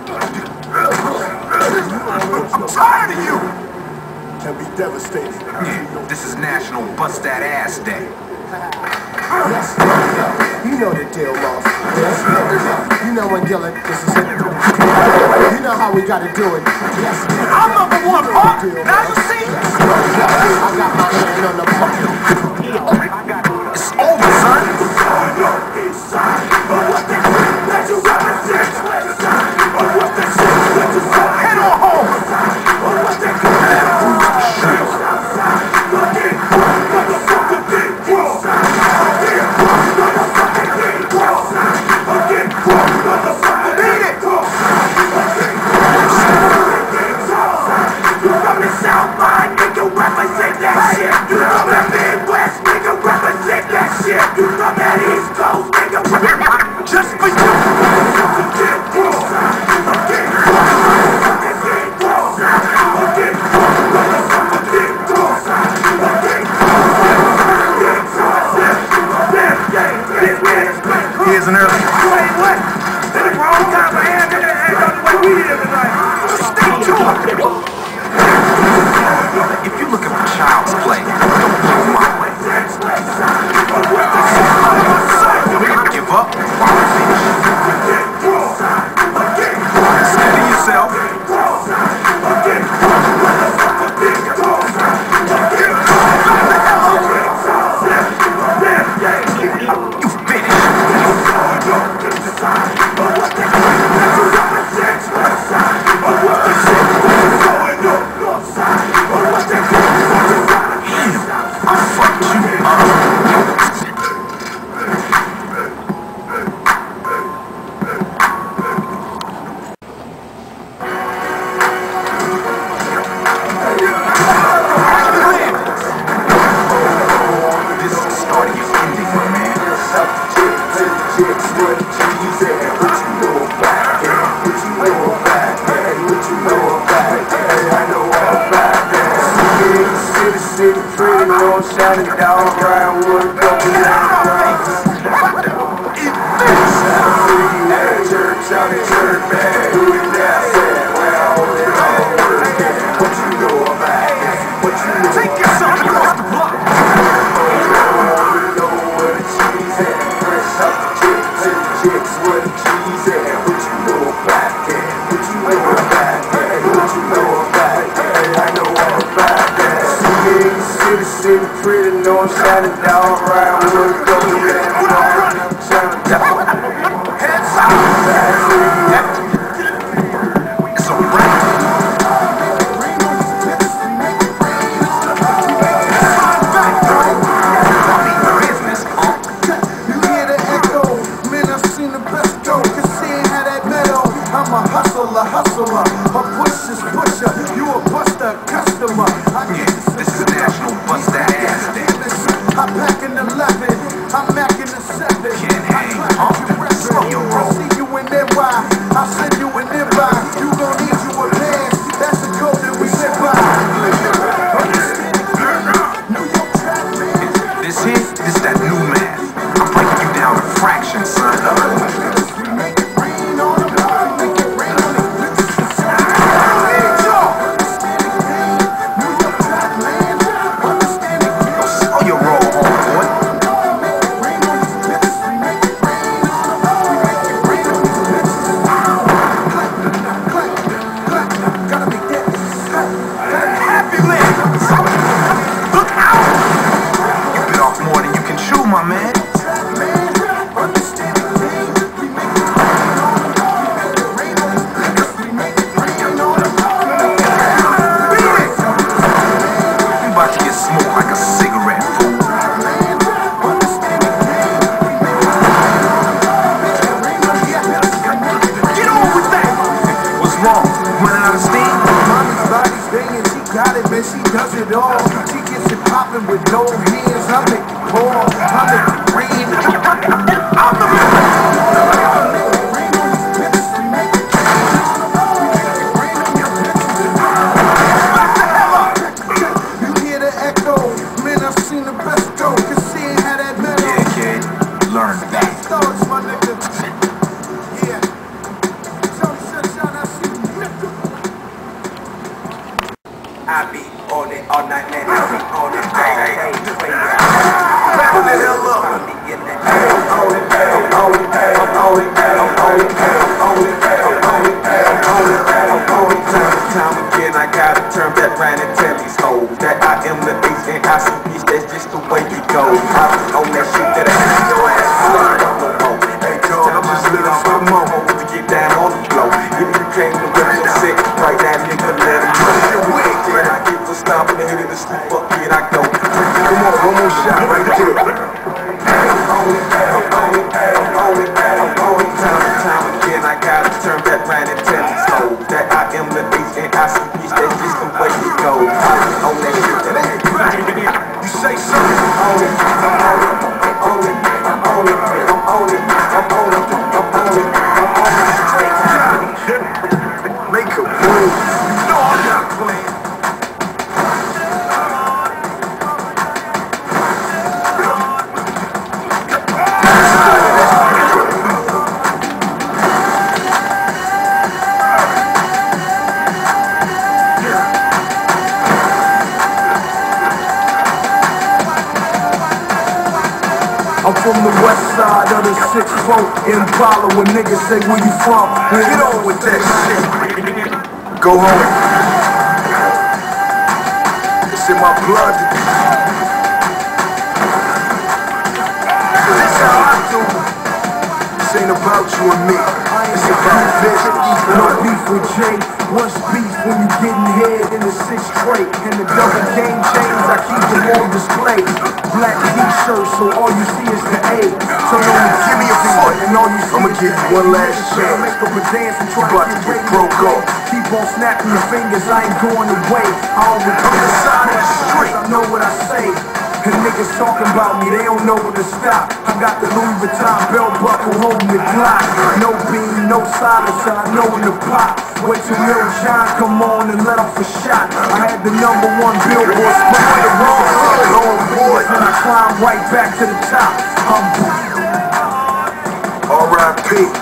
I'm tired of you! Can be devastating. Yeah, this is National Bust That Ass Day. Yes, you know the deal, Moss. Yes, you know when Gillett, this is it. You know how we gotta do it. Yes, I'm number one, Pop! Now you see? I got my hand on the button. It's over, son. Head on home! Just for you! Here's an early. Wait, what? This is wrong time for hands in the way we live tonight. Stay tuned! If you look at child's play, don't go my way. Give up. Steady yourself. You finished. I fucked you up. Shining down, Brian Wood, don't be church out in church, man. Who is that? Well, what you know about it? What you know? Take yourself across the block. You know where the cheese at? Fresh out the chicks, where the cheese at? What you know about it? What you know about it? What you know about it? I know all about that. City, pretty, no, I'm shining down, right? We're going down, shining down. Heads up. It's a wrap. Business, You hear the echo, man, I've seen the best go. Cause seeing how that meadow, I'm a hustler. A push is pusher, you a buster, customer. This is National Bust That Ass Day. I'm back in the 11, I'm back in the 7. Can't hang, slow your roll. I see you in there, why? I'll send you an invite. You gon' need you a pass, that's the code that we live by. This here, this that new math. I'm breaking you down to fractions, son. My man. You about to get smoked like a cigarette, fool. Get on with that. What's wrong? Running out of steam? Mommy's body's banging, she got it, man, she does it all. She gets it popping with no hands. I make it pour, I make it rain. I'm the You hear the echo, man, I've seen the best go. Cause seeing how that metal. Yeah, kid. Learn that. Thoughts, my nigga. Yeah. Tell me, sunshine, came to whip your set. Right now, nigga, let him know. I get to stop in the head of the street, fuck it, I go. Come on, one more shot right there. I'm on it. Time and time again, I gotta turn back round and tell these hoes that I am the ace and I see bitch, that's just the way it goes. I be on that shit that I ain't right. You say something, I'm on it. Make a move. You know I'm not playing. I'm from the west side of the 6-4 Impala. When niggas say where you from, Get on with that shit. Go home. It's in my blood. This how I do. This ain't about you and me. It's about vision. no beef with Jay. What's beef when you getting head in the 6th tray? And the double game chains, I keep them on display. Black t-shirts, so all you see is the A. So Give me a foot, and all you see I'ma give you one last chance. Make up a dance and try About to to get get broke off. Keep on snapping your fingers, I ain't going away. I always On the side of the street. I know what I say. And niggas talking about me, they don't know where to stop. I got the Louis Vuitton belt buckle holding the Glock. No beam, no silencer, I know when to pop. Wait till Lil Jon come on and let off a shot. I had the #1 Billboard spot on the wrong side. Lord boy. And I climb right back to the top. R.I.P.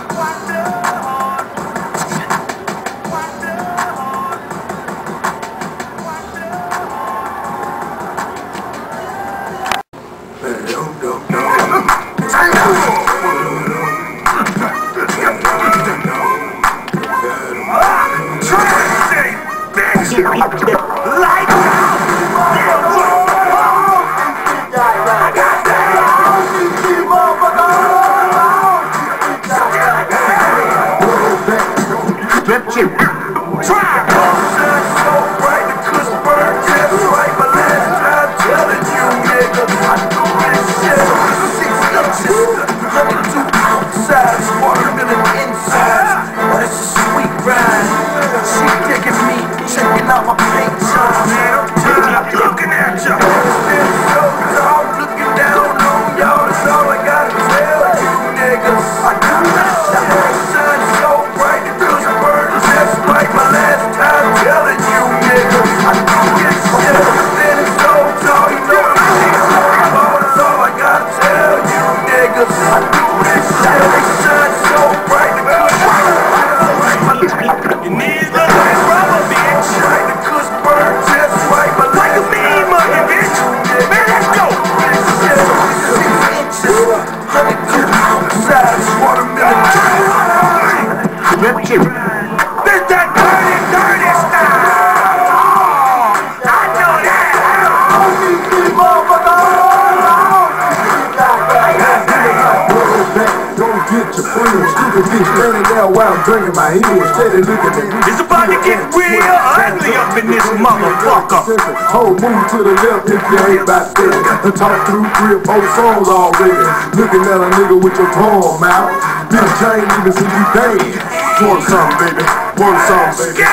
While I'm drinking my heels, steady looking at me. It's about to get real ugly up in this motherfucker. Hold, move to the left if you ain't about that. I talked through 3 or 4 songs already. Looking at a nigga with your palm out. Bitch, I ain't even seen you dance. Want something, baby? Want something, baby?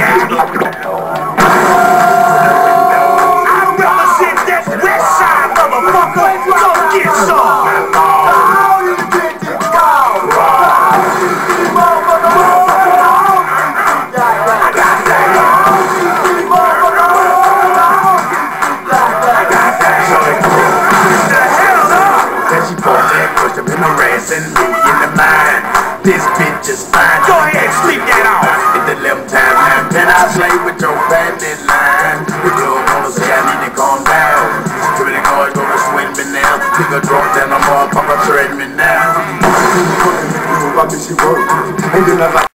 I represent that west side, motherfucker. Go get some. This bitch is fine. Go ahead, sleep that off. At the 11 time line, can I play with your bandit line? The club wanna say I need to calm down. Too many guys gonna swing me now. Pick a drunk, then I'm all papa tread me now. I miss you, bro. And then I